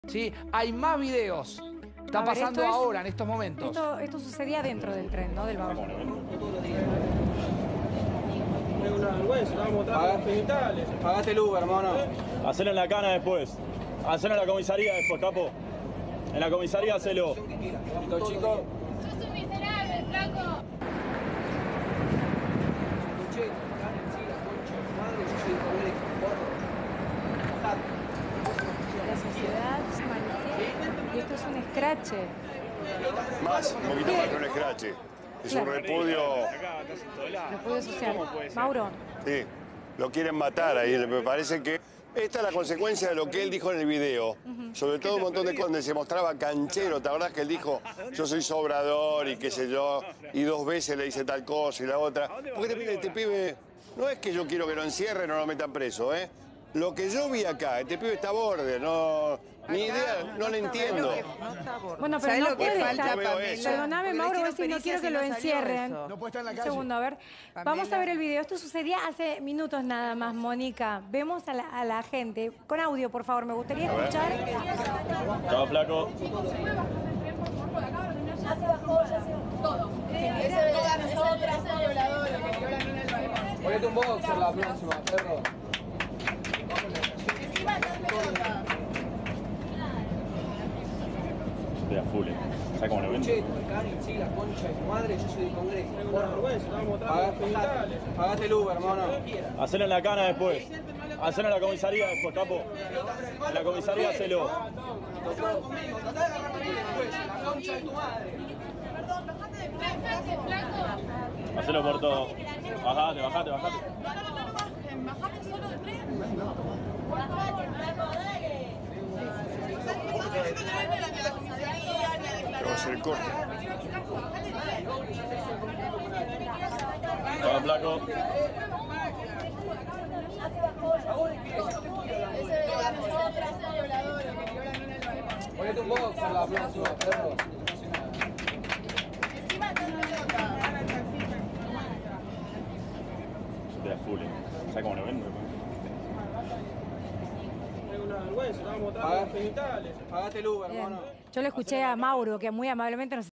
¿Sí? Hay más videos. Está pasando ahora, en estos momentos. Esto sucedía dentro del tren, ¿no? Del vagón. Es una vergüenza, estamos mostrando los genitales. Pagate el Uber, hermano. Hacelo en la cana después. Hacelo en la comisaría después, capo. En la comisaría hacelo. Listo, chicos. ¡Sos un miserable, flaco! La sociedad se manifiesta y esto es un escrache. Más, un poquito más que un escrache. Es un repudio. Repudio social. Mauro. Sí, lo quieren matar ahí. Me parece que esta es la consecuencia de lo que él dijo en el video. Sobre todo un montón de cosas donde se mostraba canchero. ¿Te acordás que él dijo, yo soy sobrador y qué sé yo? Y 2 veces le hice tal cosa y la otra. Porque este pibe, no es que yo quiero que lo encierren o lo metan preso, ¿eh? Lo que yo vi acá, este pibe está borde, no, ni idea, no le entiendo. Bueno, pero no puede estar. eso. Perdóname, Mauro, voy a decir, no quiero que lo encierren. No puede estar en la Un calle. segundo, a ver. Vamos a ver el video. Esto sucedía hace minutos nada más, Mónica. Vemos a la gente. Con audio, por favor, me gustaría escuchar. Chao, flaco. Ya se bajó, todo. Ese de nosotras, ese violador, que viola en el balcón. Ponete un boxer la próxima, perro. Encima estás pelota. Estoy a full, ¿Sabes cómo lo ven? Che, sí, la concha de tu madre, yo soy de Congreso. Es una vergüenza, estamos mostrando los genitales. Pagate el Uber, hermano. Hacelo en la cana después. Hacelo en la comisaría después, capo. En la comisaría hacelo. La concha de tu madre. Bajate, flaco. Hacelo por todo. Bajate. No, bajen. Bajate solo del tren. Bajate, flaco, dale. Vamos a hacer el corte. Chao, flaco. Ya se bajó, ese de nosotras, ese violador, que viola en el balcón. Ponete un boxer la próxima, perro. Encima estás pelota. Estoy a full, ¿Sabes cómo lo ven? Es una vergüenza, estamos mostrando los genitales. Pagate el Uber, Bien. hermano. Yo le escuché a Mauro, que muy amablemente nos